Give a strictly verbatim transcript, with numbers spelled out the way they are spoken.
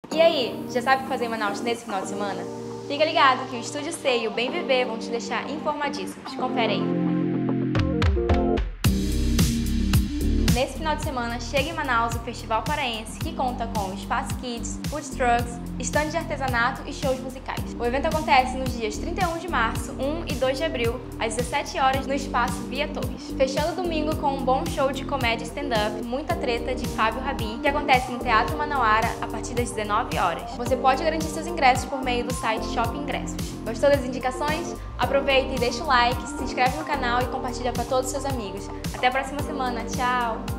E aí, já sabe o que fazer em Manaus nesse final de semana? Fica ligado que o Estúdio C e o Bem Viver vão te deixar informadíssimos. Confere aí. Nesse final de semana, chega em Manaus o Festival Paraense, que conta com Espaço Kids, food trucks, stand de artesanato e shows musicais. O evento acontece nos dias trinta e um de março, um e dois de abril, às dezessete horas, no Espaço Via Torres. Fechando o domingo com um bom show de comédia stand-up, Muita Treta, de Fábio Rabin, que acontece no Teatro Manauara a partir das dezenove horas. Você pode garantir seus ingressos por meio do site Shopping Ingressos. Gostou das indicações? Aproveita e deixa o like, se inscreve no canal e compartilha para todos os seus amigos. Até a próxima semana. Tchau!